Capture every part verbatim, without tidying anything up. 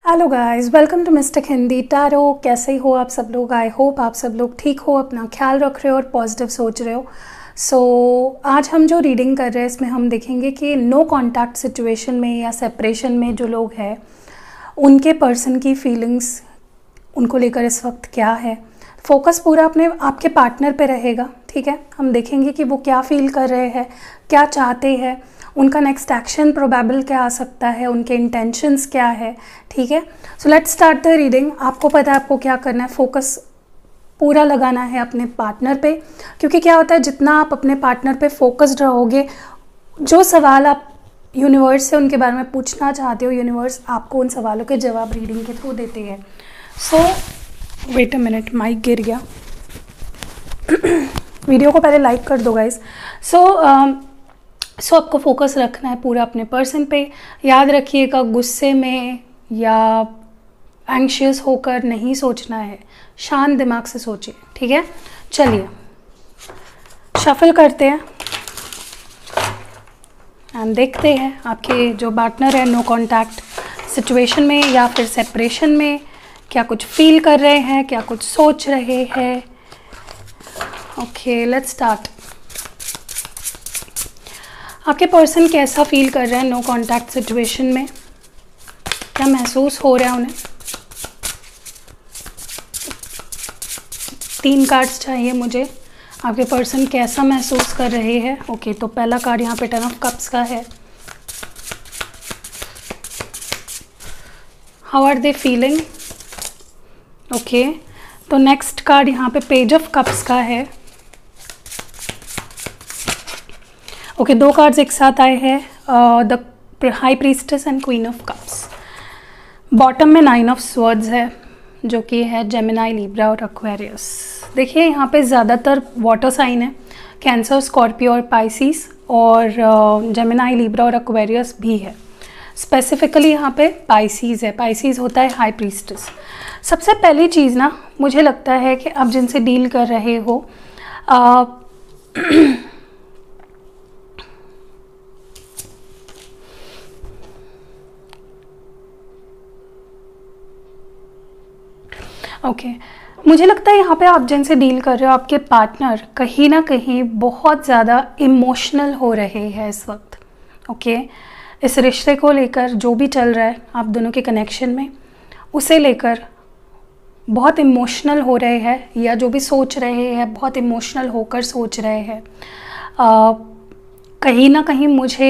Hello guys, welcome to mistake Hindi tarot. कैसे हो आप सब लोग? आई होप आप सब लोग ठीक हो, अपना ख्याल रख रहे हो और पॉजिटिव सोच रहे हो। सो so, आज हम जो रीडिंग कर रहे हैं इसमें हम देखेंगे कि नो कांटेक्ट सिचुएशन में या सेपरेशन में जो लोग हैं उनके पर्सन की फीलिंग्स उनको लेकर इस वक्त क्या है। फोकस पूरा अपने आपके पार्टनर पे रहेगा, ठीक है। हम देखेंगे कि वो क्या फील कर रहे हैं, क्या चाहते हैं, उनका नेक्स्ट एक्शन प्रोबेबल क्या आ सकता है, उनके इंटेंशंस क्या है, ठीक है। So let's start the reading. आपको पता है आपको क्या करना है, फोकस पूरा लगाना है अपने पार्टनर पे, क्योंकि क्या होता है जितना आप अपने पार्टनर पे फोकस्ड रहोगे, जो सवाल आप यूनिवर्स से उनके बारे में पूछना चाहते हो, यूनिवर्स आपको उन सवालों के जवाब रीडिंग के थ्रू देते हैं। So wait a minute, mike गिर गया। वीडियो को पहले लाइक कर दो गाइज। सो सो आपको फोकस रखना है पूरा अपने पर्सन पे। याद रखिएगा, गुस्से में या एंग्शियस होकर नहीं सोचना है, शांत दिमाग से सोचिए, ठीक है। चलिए शफल करते हैं एंड देखते हैं आपके जो पार्टनर है नो कांटेक्ट सिचुएशन में या फिर सेपरेशन में क्या कुछ फील कर रहे हैं, क्या कुछ सोच रहे हैं। Okay, let's start. आपके पर्सन कैसा फील कर रहे हैं नो कांटेक्ट सिचुएशन में, क्या महसूस हो रहा है उन्हें। तीन कार्ड्स चाहिए मुझे, आपके पर्सन कैसा महसूस कर रहे हैं। ओके, तो पहला कार्ड यहाँ पे टेन ऑफ कप्स का है। How are they feeling. Okay, तो नेक्स्ट कार्ड यहाँ पे पेज ऑफ कप्स का है। ओके okay, दो कार्ड्स एक साथ आए हैं, the high priestess and queen of cups. Bottom में नाइन ऑफ स्वर्ड्स है जो कि है जेमिनाई, लिब्रा और एक्वेरियस। देखिए यहाँ पे ज़्यादातर वाटर साइन है, कैंसर, स्कॉर्पियो और पाइसिस, और जेमिनाई, लिब्रा और एक्वेरियस भी है। स्पेसिफिकली यहाँ पे पाइसिस है, पाइसिस होता है हाई प्रीस्टेस। सबसे पहली चीज़ ना मुझे लगता है कि आप जिनसे डील कर रहे हो आ, ओके okay. मुझे लगता है यहाँ पे आप जिनसे डील कर रहे हो आपके पार्टनर कहीं ना कहीं बहुत ज़्यादा इमोशनल हो रहे हैं इस वक्त। Okay okay. इस रिश्ते को लेकर जो भी चल रहा है आप दोनों के कनेक्शन में, उसे लेकर बहुत इमोशनल हो रहे हैं, या जो भी सोच रहे हैं बहुत इमोशनल होकर सोच रहे हैं। कहीं ना कहीं मुझे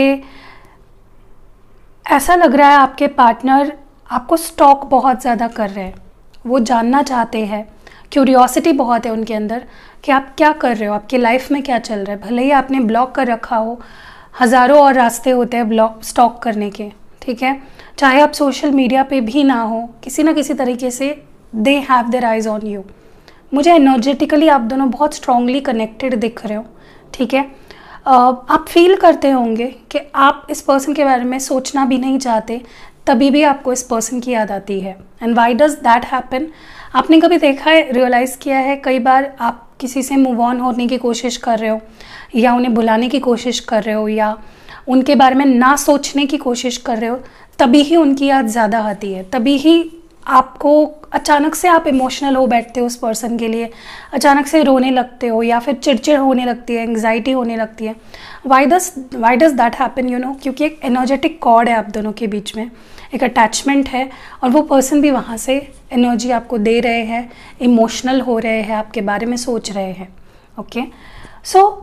ऐसा लग रहा है आपके पार्टनर आपको स्टॉक बहुत ज़्यादा कर रहे हैं, वो जानना चाहते हैं, क्यूरियोसिटी बहुत है उनके अंदर कि आप क्या कर रहे हो, आपकी लाइफ में क्या चल रहा है। भले ही आपने ब्लॉक कर रखा हो, हज़ारों और रास्ते होते हैं ब्लॉक स्टॉक करने के, ठीक है। चाहे आप सोशल मीडिया पे भी ना हो, किसी ना किसी तरीके से they have their eyes on you. मुझे एनर्जेटिकली आप दोनों बहुत स्ट्रांगली कनेक्टेड दिख रहे हो, ठीक है। आप फील करते होंगे कि आप इस पर्सन के बारे में सोचना भी नहीं चाहते, तभी भी आपको इस पर्सन की याद आती है। And why does that happen. आपने कभी देखा है, रियलाइज़ किया है, कई बार आप किसी से मूव ऑन होने की कोशिश कर रहे हो या उन्हें भुलाने की कोशिश कर रहे हो या उनके बारे में ना सोचने की कोशिश कर रहे हो, तभी ही उनकी याद ज़्यादा आती है, तभी ही आपको अचानक से आप इमोशनल हो बैठते हो उस पर्सन के लिए, अचानक से रोने लगते हो या फिर चिड़चिड़ होने लगती है, एंग्जाइटी होने लगती है। Why does why does that happen, you know, क्योंकि एक एनर्जेटिक कॉर्ड है आप दोनों के बीच में, एक अटैचमेंट है, और वो पर्सन भी वहाँ से एनर्जी आपको दे रहे हैं, इमोशनल हो रहे हैं, आपके बारे में सोच रहे हैं। ओके, सो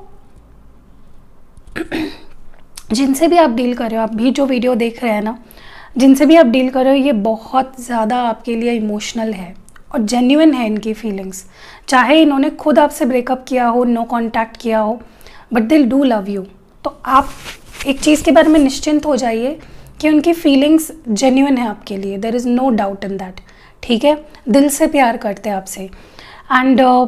जिनसे भी आप डील कर रहे हो, आप भी जो वीडियो देख रहे हैं ना, जिनसे भी आप डील कर रहे हो, ये बहुत ज़्यादा आपके लिए इमोशनल है और जेन्युइन है इनकी फीलिंग्स। चाहे इन्होंने खुद आपसे ब्रेकअप किया हो, नो कांटेक्ट किया हो, but they do love you. तो आप एक चीज़ के बारे में निश्चिंत हो जाइए कि उनकी फीलिंग्स जेन्युइन है आपके लिए, there is no doubt in that, ठीक है। दिल से प्यार करते हैं आपसे। एंड uh,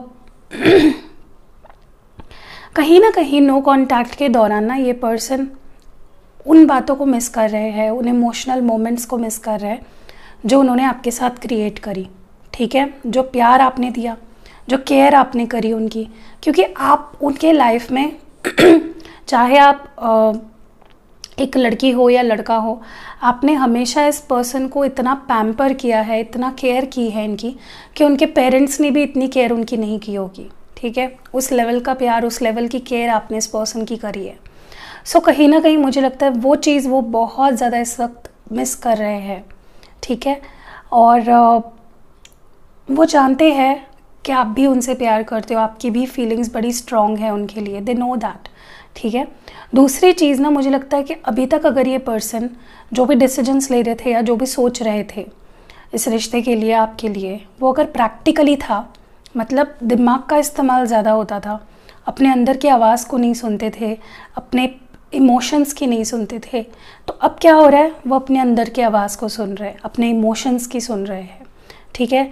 कहीं ना कहीं नो कांटेक्ट के दौरान ना ये पर्सन उन बातों को मिस कर रहे हैं, उन इमोशनल मोमेंट्स को मिस कर रहे हैं जो उन्होंने आपके साथ क्रिएट करी, ठीक है। जो प्यार आपने दिया, जो केयर आपने करी उनकी, क्योंकि आप उनके लाइफ में चाहे आप एक लड़की हो या लड़का हो, आपने हमेशा इस पर्सन को इतना पैम्पर किया है, इतना केयर की है इनकी, कि उनके पेरेंट्स ने भी इतनी केयर उनकी नहीं की होगी, ठीक है। उस लेवल का प्यार, उस लेवल की केयर आपने इस पर्सन की करी है। सो so, कहीं ना कहीं मुझे लगता है वो चीज़ वो बहुत ज़्यादा इस वक्त मिस कर रहे हैं, ठीक है। और वो जानते हैं कि आप भी उनसे प्यार करते हो, आपकी भी फीलिंग्स बड़ी स्ट्रॉन्ग है उनके लिए, दे नो दैट, ठीक है। दूसरी चीज़ ना, मुझे लगता है कि अभी तक अगर ये पर्सन जो भी डिसीजंस ले रहे थे या जो भी सोच रहे थे इस रिश्ते के लिए, आपके लिए, वो अगर प्रैक्टिकली था, मतलब दिमाग का इस्तेमाल ज़्यादा होता था, अपने अंदर की आवाज़ को नहीं सुनते थे, अपने इमोशंस की नहीं सुनते थे, तो अब क्या हो रहा है, वो अपने अंदर की आवाज़ को सुन रहे हैं, अपने इमोशंस की सुन रहे हैं, ठीक है।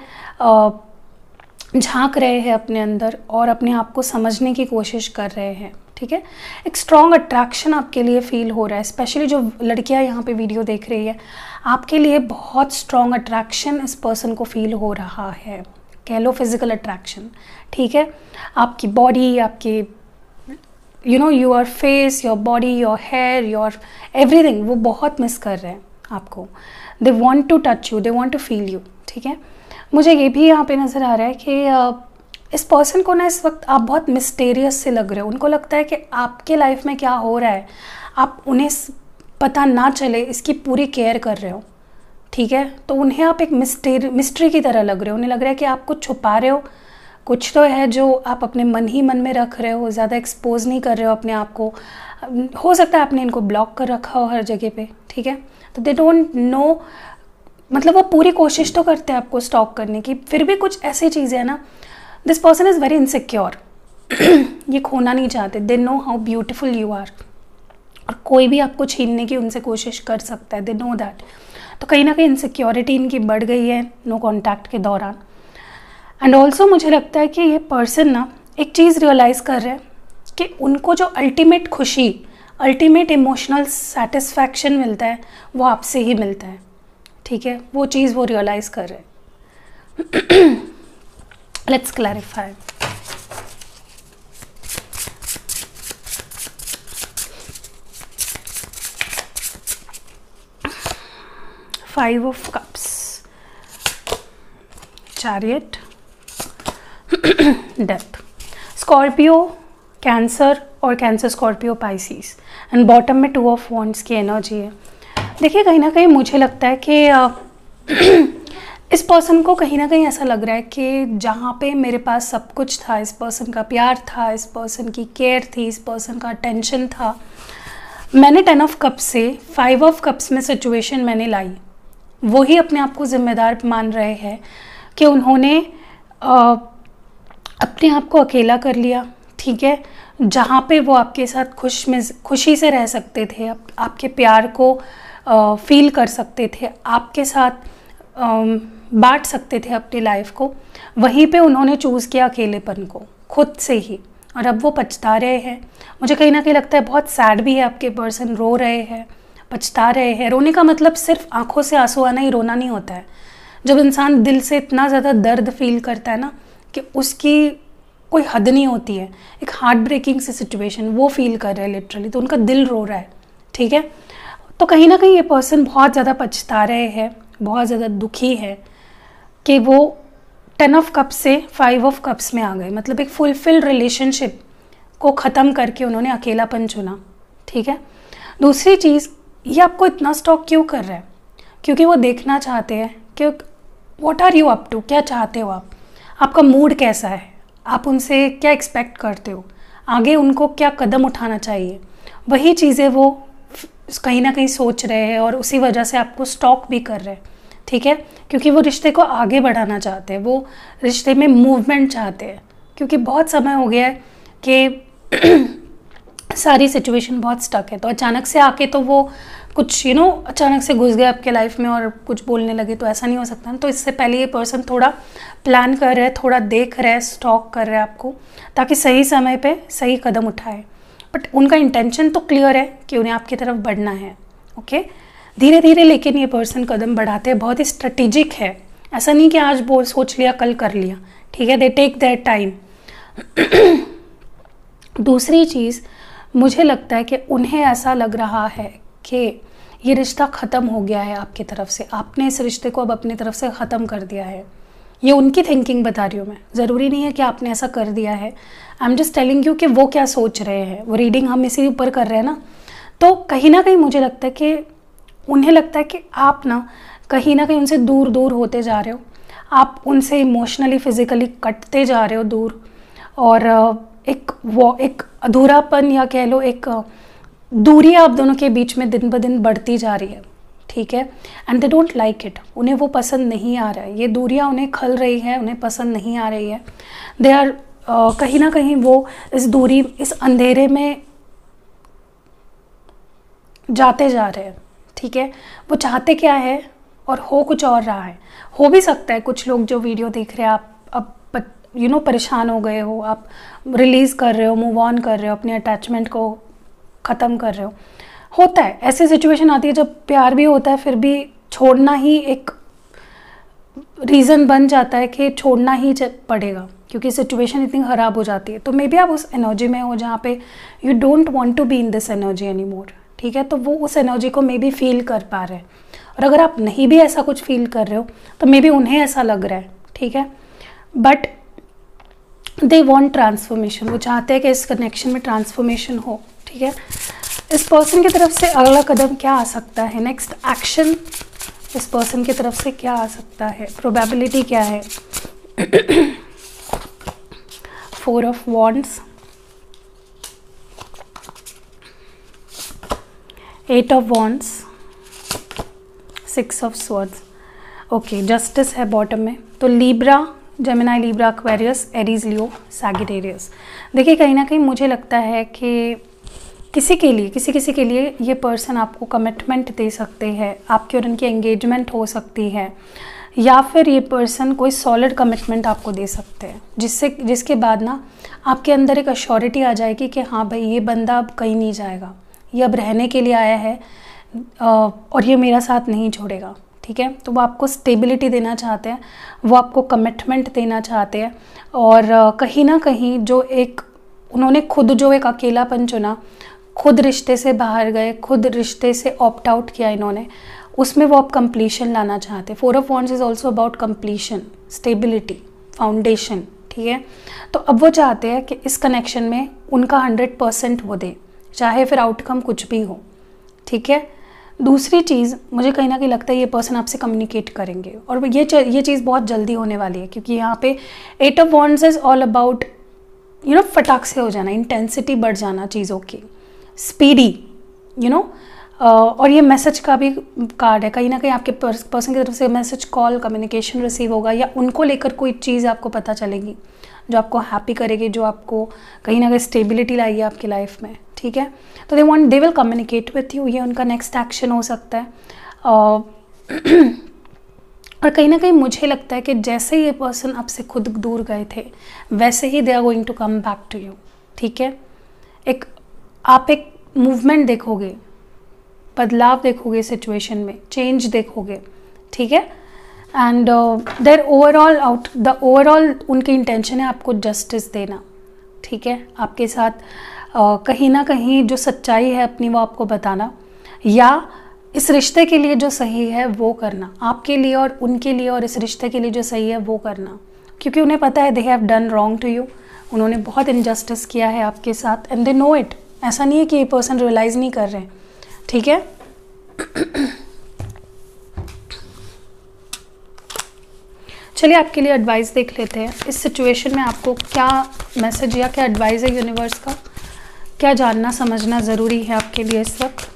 झांक रहे हैं अपने अंदर और अपने आप को समझने की कोशिश कर रहे हैं, ठीक है। एक स्ट्रॉन्ग अट्रैक्शन आपके लिए फील हो रहा है, स्पेशली जो लड़कियां यहाँ पे वीडियो देख रही है, आपके लिए बहुत स्ट्रॉन्ग अट्रैक्शन इस पर्सन को फील हो रहा है, कह लो फिजिकल अट्रैक्शन, ठीक है। आपकी बॉडी, आपकी you know your face, your body, your hair, your everything, वो बहुत मिस कर रहे हैं आपको। They want to touch you, they want to feel you, ठीक है। मुझे ये भी यहाँ पे नज़र आ रहा है कि इस पर्सन को ना इस वक्त आप बहुत मिस्टीरियस से लग रहे हो। उनको लगता है कि आपके लाइफ में क्या हो रहा है, आप उन्हें पता ना चले, इसकी पूरी केयर कर रहे हो, ठीक है। तो उन्हें आप एक मिस्टेरी मिस्ट्री की तरह लग रहे हो, उन्हें लग रहा है कि आप कुछ छुपा रहे हो, कुछ तो है जो आप अपने मन ही मन में रख रहे हो, ज़्यादा एक्सपोज नहीं कर रहे हो अपने आप को। हो सकता है आपने इनको ब्लॉक कर रखा हो हर जगह पे, ठीक है। तो दे डोंट नो, मतलब वो पूरी कोशिश तो करते हैं आपको स्टॉक करने की, फिर भी कुछ ऐसी चीज़ें हैं ना, this person is very insecure, ये खोना नहीं चाहते, they know how beautiful you are, और कोई भी आपको छीनने की उनसे कोशिश कर सकता है, दे नो दैट। तो कहीं ना कहीं इनसिक्योरिटी इनकी बढ़ गई है नो कॉन्टैक्ट के दौरान। एंड ऑल्सो मुझे लगता है कि ये पर्सन ना एक चीज़ रियलाइज़ कर रहे हैं कि उनको जो अल्टीमेट खुशी, अल्टीमेट इमोशनल सेटिस्फैक्शन मिलता है वो आपसे ही मिलता है, ठीक है। वो चीज़ वो रियलाइज़ कर रहे हैं। Let's clarify. Five of cups, chariot, death, Scorpio, Cancer और Cancer Scorpio Pisces, and bottom में टू ऑफ वॉन्ड्स की एनर्जी है। देखिए कहीं ना कहीं मुझे लगता है कि इस पर्सन को कहीं ना कहीं ऐसा लग रहा है कि जहाँ पे मेरे पास सब कुछ था, इस पर्सन का प्यार था, इस पर्सन की केयर थी, इस पर्सन का अटेंशन था, मैंने टेन ऑफ कप्स से फाइव ऑफ कप्स में सिचुएशन मैंने लाई, वो ही अपने आप को जिम्मेदार मान रहे हैं कि उन्होंने आ, अपने आप को अकेला कर लिया, ठीक है। जहाँ पे वो आपके साथ खुश में खुशी से रह सकते थे, आप, आपके प्यार को आ, फील कर सकते थे, आपके साथ बांट सकते थे अपनी लाइफ को, वहीं पे उन्होंने चूज़ किया अकेलेपन को खुद से ही, और अब वो पछता रहे हैं। मुझे कहीं ना कहीं लगता है बहुत सैड भी है आपके पर्सन, रो रहे हैं, पछता रहे हैं। रोने का मतलब सिर्फ आंखों से आंसू आना ही रोना नहीं होता है। जब इंसान दिल से इतना ज़्यादा दर्द फील करता है ना कि उसकी कोई हद नहीं होती है, एक हार्ट ब्रेकिंग सी सिचुएशन वो फील कर रहे हैं लिटरली, तो उनका दिल रो रहा है, ठीक है। तो कहीं ना कहीं ये पर्सन बहुत ज़्यादा पछता रहे हैं, बहुत ज़्यादा दुखी है कि वो टेन ऑफ कप्स से फाइव ऑफ कप्स में आ गए, मतलब एक फुलफिल्ड रिलेशनशिप को ख़त्म करके उन्होंने अकेलापन चुना, ठीक है। दूसरी चीज़, ये आपको इतना स्टॉक क्यों कर रहा है, क्योंकि वो देखना चाहते हैं कि what are you up to, क्या चाहते हो आप, आपका मूड कैसा है, आप उनसे क्या एक्सपेक्ट करते हो, आगे उनको क्या कदम उठाना चाहिए, वही चीज़ें वो कहीं ना कहीं सोच रहे हैं और उसी वजह से आपको स्टॉक भी कर रहे हैं, ठीक है। क्योंकि वो रिश्ते को आगे बढ़ाना चाहते हैं, वो रिश्ते में मूवमेंट चाहते हैं, क्योंकि बहुत समय हो गया है कि सारी सिचुएशन बहुत स्टक है। तो अचानक से आके तो वो कुछ यू नो अचानक से घुस गए आपके लाइफ में और कुछ बोलने लगे, तो ऐसा नहीं हो सकता ना। तो इससे पहले ये पर्सन थोड़ा प्लान कर रहे हैं, थोड़ा देख रहे हैं, स्टॉक कर रहे हैं आपको, ताकि सही समय पे सही कदम उठाए। बट उनका इंटेंशन तो क्लियर है कि उन्हें आपकी तरफ बढ़ना है, ओके। धीरे धीरे लेकिन ये पर्सन कदम बढ़ाते हैं, बहुत ही स्ट्रेटेजिक है, ऐसा नहीं कि आज बोल सोच लिया कल कर लिया, ठीक है। They take their time. दूसरी चीज़, मुझे लगता है कि उन्हें ऐसा लग रहा है कि ये रिश्ता ख़त्म हो गया है आपकी तरफ से, आपने इस रिश्ते को अब अपनी तरफ से ख़त्म कर दिया है। ये उनकी थिंकिंग बता रही हूँ मैं, ज़रूरी नहीं है कि आपने ऐसा कर दिया है। I am just telling you कि वो क्या सोच रहे हैं। वो रीडिंग हम इसी ऊपर कर रहे हैं ना, तो कहीं ना कहीं मुझे लगता है कि उन्हें लगता है कि आप ना कहीं ना कहीं उनसे दूर दूर होते जा रहे हो, आप उनसे इमोशनली फिज़िकली कटते जा रहे हो दूर, और एक वो एक अधूरापन या कह लो एक दूरी आप दोनों के बीच में दिन ब दिन बढ़ती जा रही है, ठीक है। And they don't like it, उन्हें वो पसंद नहीं आ रहा है, ये दूरियां उन्हें खल रही है, उन्हें पसंद नहीं आ रही है। दे आर uh, कहीं ना कहीं वो इस दूरी, इस अंधेरे में जाते जा रहे हैं, ठीक है। वो चाहते क्या है और हो कुछ और रहा है। हो भी सकता है कुछ लोग जो वीडियो देख रहे हैं, आप अब यू नो परेशान हो गए हो, आप रिलीज़ कर रहे हो, मूव ऑन कर रहे हो, अपने अटैचमेंट को ख़त्म कर रहे हो। होता है, ऐसी सिचुएशन आती है जब प्यार भी होता है फिर भी छोड़ना ही एक रीज़न बन जाता है कि छोड़ना ही पड़ेगा, क्योंकि सिचुएशन इतनी ख़राब हो जाती है। तो मे बी आप उस एनर्जी में हो जहाँ पे you don't want to be in this energy any more, ठीक है। तो वो उस एनर्जी को मे बी फील कर पा रहे हैं, और अगर आप नहीं भी ऐसा कुछ फील कर रहे हो तो मे बी उन्हें ऐसा लग रहा है, ठीक है। बट दे वॉन्ट ट्रांसफॉर्मेशन, वो चाहते हैं कि इस कनेक्शन में ट्रांसफॉर्मेशन हो, ठीक है। इस पर्सन की तरफ से अगला कदम क्या आ सकता है, नेक्स्ट एक्शन इस पर्सन की तरफ से क्या आ सकता है, प्रोबेबिलिटी क्या है। Four of wands, eight of wands, six of swords. Okay, justice है बॉटम में। तो Libra, Gemini, Libra, Aquarius, Aries, Leo, Sagittarius. देखिए कहीं ना कहीं मुझे लगता है कि किसी के लिए किसी किसी के लिए ये पर्सन आपको कमिटमेंट दे सकते हैं, आपकी और उनकी एंगेजमेंट हो सकती है, या फिर ये पर्सन कोई सॉलिड कमिटमेंट आपको दे सकते हैं, जिससे जिसके बाद ना आपके अंदर एक अश्योरिटी आ जाएगी कि हाँ भाई ये बंदा अब कहीं नहीं जाएगा, ये अब रहने के लिए आया है और ये मेरा साथ नहीं छोड़ेगा, ठीक है। तो वो आपको स्टेबिलिटी देना चाहते हैं, वो आपको कमिटमेंट देना चाहते हैं, और कहीं ना कहीं जो एक उन्होंने खुद जो एक अकेलापन चुना, खुद रिश्ते से बाहर गए, खुद रिश्ते से ऑप्ट आउट किया इन्होंने, उसमें वो अब कंप्लीशन लाना चाहते हैं। Four of wands is also about completion, stability, foundation, ठीक है। तो अब वो चाहते हैं कि इस कनेक्शन में उनका हंड्रेड परसेंट वो दे, चाहे फिर आउटकम कुछ भी हो, ठीक है। दूसरी चीज़ मुझे कहीं ना कहीं लगता है ये पर्सन आपसे कम्युनिकेट करेंगे, और ये ये चीज़ बहुत जल्दी होने वाली है, क्योंकि यहाँ पे eight of wands is all about you know फटाक से हो जाना, इंटेंसिटी बढ़ जाना चीज़ों की, स्पीडी, यू नो। और ये मैसेज का भी कार्ड है, कहीं ना कहीं आपके पर्सन की तरफ से मैसेज, कॉल, कम्युनिकेशन रिसीव होगा, या उनको लेकर कोई चीज़ आपको पता चलेगी जो आपको हैप्पी करेगी, जो आपको कहीं ना कहीं स्टेबिलिटी लाएगी आपकी लाइफ में, ठीक है। तो they want they will communicate with you, ये उनका नेक्स्ट एक्शन हो सकता है। uh, और कहीं ना कहीं मुझे लगता है कि जैसे ये पर्सन आपसे खुद दूर गए थे वैसे ही they are going to come back to you, ठीक है। एक आप एक मूवमेंट देखोगे, बदलाव देखोगे सिचुएशन में, चेंज देखोगे, ठीक है। And their overall out the overall उनकी इंटेंशन है आपको जस्टिस देना, ठीक है। आपके साथ uh, कहीं ना कहीं जो सच्चाई है अपनी वो आपको बताना, या इस रिश्ते के लिए जो सही है वो करना, आपके लिए और उनके लिए, और इस रिश्ते के लिए जो सही है वो करना, क्योंकि उन्हें पता है they have done wrong to you, उन्होंने बहुत इनजस्टिस किया है आपके साथ, एंड दे नो इट। ऐसा नहीं है कि ये पर्सन रियलाइज़ नहीं कर रहे हैं, ठीक है। चलिए आपके लिए एडवाइस देख लेते हैं। इस सिचुएशन में आपको क्या मैसेज या क्या एडवाइस है यूनिवर्स का, क्या जानना समझना ज़रूरी है आपके लिए इस वक्त।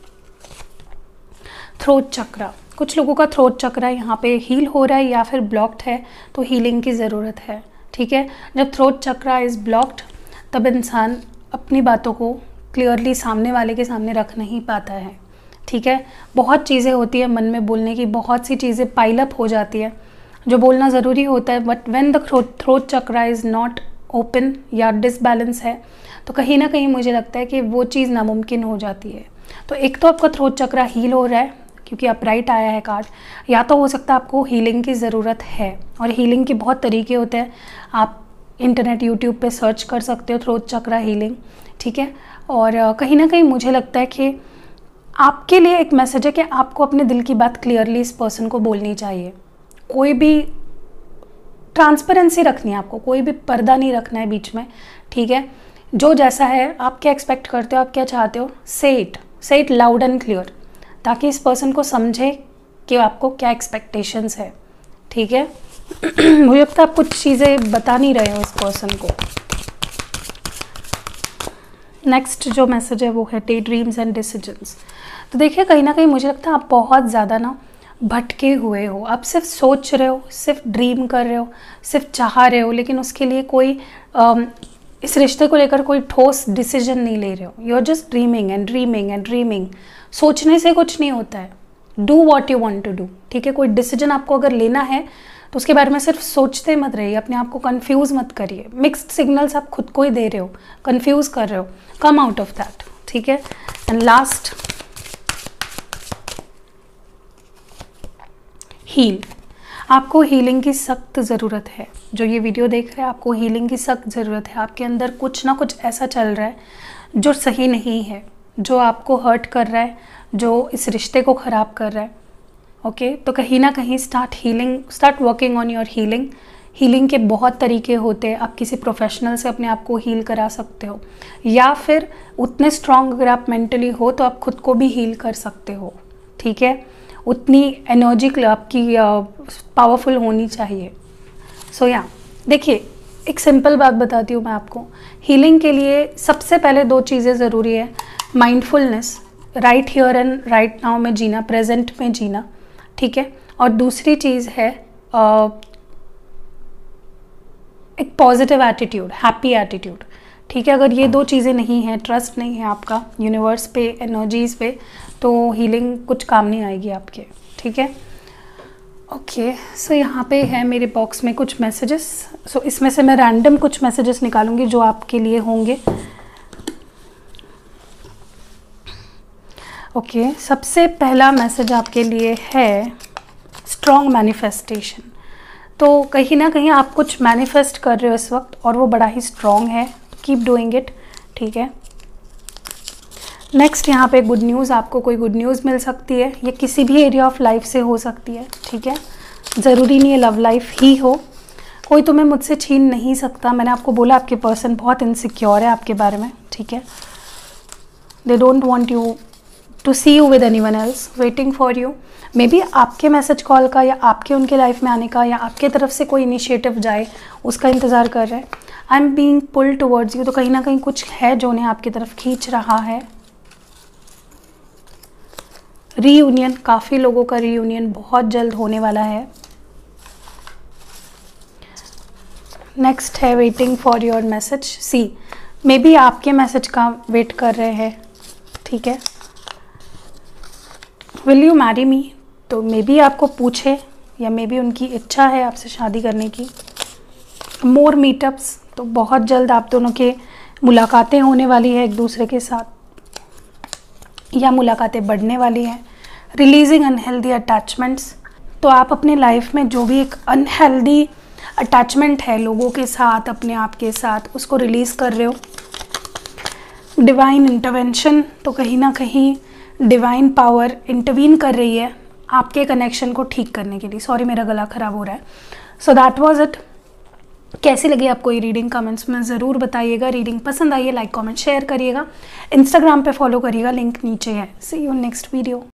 थ्रोट चक्रा, कुछ लोगों का थ्रोट चक्रा यहाँ पे हील हो रहा है या फिर ब्लॉक्ड है, तो हीलिंग की ज़रूरत है, ठीक है। जब थ्रोट चक्रा इज़ ब्लॉक्ड तब इंसान अपनी बातों को क्लियरली सामने वाले के सामने रख नहीं पाता है, ठीक है। बहुत चीज़ें होती है मन में बोलने की, बहुत सी चीज़ें पाइल अप हो जाती है जो बोलना ज़रूरी होता है, but when the throat chakra is not open या डिसबैलेंस है तो कहीं ना कहीं मुझे लगता है कि वो चीज़ नामुमकिन हो जाती है। तो एक तो आपका थ्रोट चक्रा हील हो रहा है क्योंकि अपराइट आया है कार्ड, या तो हो सकता है आपको हीलिंग की ज़रूरत है, और हीलिंग के बहुत तरीके होते हैं, आप इंटरनेट यूट्यूब पे सर्च कर सकते हो थ्रोट चक्रा हीलिंग, ठीक है। और कहीं ना कहीं मुझे लगता है कि आपके लिए एक मैसेज है कि आपको अपने दिल की बात क्लियरली इस पर्सन को बोलनी चाहिए। कोई भी ट्रांसपेरेंसी रखनी है आपको, कोई भी पर्दा नहीं रखना है बीच में, ठीक है। जो जैसा है, आप क्या एक्सपेक्ट करते हो, आप क्या चाहते हो, से इट से इट लाउड एंड क्लियर, ताकि इस पर्सन को समझे कि आपको क्या एक्सपेक्टेशंस है, ठीक है। मुझे लगता है आप कुछ चीज़ें बता नहीं रहे हो इस पर्सन को। नेक्स्ट जो मैसेज है वो है डे ड्रीम्स एंड डिसीजंस। तो देखिए, कहीं ना कहीं मुझे लगता है आप बहुत ज़्यादा ना भटके हुए हो। आप सिर्फ सोच रहे हो, सिर्फ ड्रीम कर रहे हो, सिर्फ चाह रहे हो, लेकिन उसके लिए कोई um, इस रिश्ते को लेकर कोई ठोस डिसीजन नहीं ले रहे हो। You are just dreaming and dreaming and dreaming. सोचने से कुछ नहीं होता है। Do what you want to do, ठीक है। कोई डिसीजन आपको अगर लेना है तो उसके बारे में सिर्फ सोचते मत रहिए, अपने आप को कंफ्यूज मत करिए। मिक्स्ड सिग्नल्स आप खुद को ही दे रहे हो, कंफ्यूज कर रहे हो। कम आउट ऑफ दैट, ठीक है। And last, heal. आपको हीलिंग की सख्त ज़रूरत है। जो ये वीडियो देख रहे हैं, आपको हीलिंग की सख्त ज़रूरत है। आपके अंदर कुछ ना कुछ ऐसा चल रहा है जो सही नहीं है, जो आपको हर्ट कर रहा है, जो इस रिश्ते को ख़राब कर रहा है। Okay okay? तो कहीं ना कहीं start healing, start working on your healing. Healing के बहुत तरीके होते हैं। आप किसी प्रोफेशनल से अपने आप को हील करा सकते हो, या फिर उतने स्ट्रॉन्ग अगर आप मेंटली हो तो आप खुद को भी हील कर सकते हो, ठीक है। उतनी एनर्जी आपकी पावरफुल uh, होनी चाहिए। सो so, या yeah, देखिए, एक सिंपल बात बताती हूँ मैं आपको। हीलिंग के लिए सबसे पहले दो चीज़ें ज़रूरी है। Mindfulness, right here and right now में जीना, प्रेजेंट में जीना, ठीक है। और दूसरी चीज़ है uh, एक पॉजिटिव एटीट्यूड, हैप्पी एटीट्यूड, ठीक है। अगर ये दो चीज़ें नहीं हैं, ट्रस्ट नहीं है आपका यूनिवर्स पे, एनर्जीज़ पे, तो हीलिंग कुछ काम नहीं आएगी आपके, ठीक है। ओके, सो यहाँ पे है मेरे बॉक्स में कुछ मैसेजेस। सो so, इसमें से मैं रैंडम कुछ मैसेजेस निकालूंगी जो आपके लिए होंगे। ओके okay, सबसे पहला मैसेज आपके लिए है स्ट्रॉन्ग मैनिफेस्टेशन। तो कहीं ना कहीं आप कुछ मैनिफेस्ट कर रहे हो इस वक्त, और वो बड़ा ही स्ट्रॉन्ग है। कीप डूइंग इट, ठीक है। नेक्स्ट यहाँ पे गुड न्यूज़, आपको कोई गुड न्यूज़ मिल सकती है। ये किसी भी एरिया ऑफ लाइफ से हो सकती है, ठीक है। ज़रूरी नहीं है लव लाइफ ही हो। कोई तुम्हें मुझसे छीन नहीं सकता। मैंने आपको बोला आपके पर्सन बहुत इनसिक्योर है आपके बारे में, ठीक है। They don't want you to see you with anyone else, waiting for you. Maybe आपके मैसेज कॉल का, या आपके उनके लाइफ में आने का, या आपके तरफ से कोई इनिशिएटिव जाए, उसका इंतज़ार कर रहे हैं। I am being pull towards you. तो कहीं ना कहीं कुछ है जो उन्हें आपकी तरफ खींच रहा है। रीयूनियन, काफ़ी लोगों का रीयूनियन बहुत जल्द होने वाला है। नेक्स्ट है waiting for your message. See, maybe आपके मैसेज का वेट कर रहे हैं, ठीक है। विल यू मैरी मी, तो मे बी आपको पूछे, या मे बी उनकी इच्छा है आपसे शादी करने की। मोर मीटअप्स, तो बहुत जल्द आप दोनों के मुलाकातें होने वाली है एक दूसरे के साथ, या मुलाकातें बढ़ने वाली हैं। रिलीजिंग अनहेल्दी अटैचमेंट्स, तो आप अपने लाइफ में जो भी एक अनहेल्दी अटैचमेंट है लोगों के साथ, अपने आप के साथ, उसको रिलीज़ कर रहे हो। डिवाइन इंटरवेंशन, तो कहीं ना कहीं डिवाइन पावर इंटरवीन कर रही है आपके कनेक्शन को ठीक करने के लिए। सॉरी, मेरा गला ख़राब हो रहा है। So that was it. कैसी लगी आपको ये रीडिंग, कमेंट्स में ज़रूर बताइएगा। रीडिंग पसंद आई है, लाइक कमेंट शेयर करिएगा। इंस्टाग्राम पे फॉलो करिएगा, लिंक नीचे है। See you next video.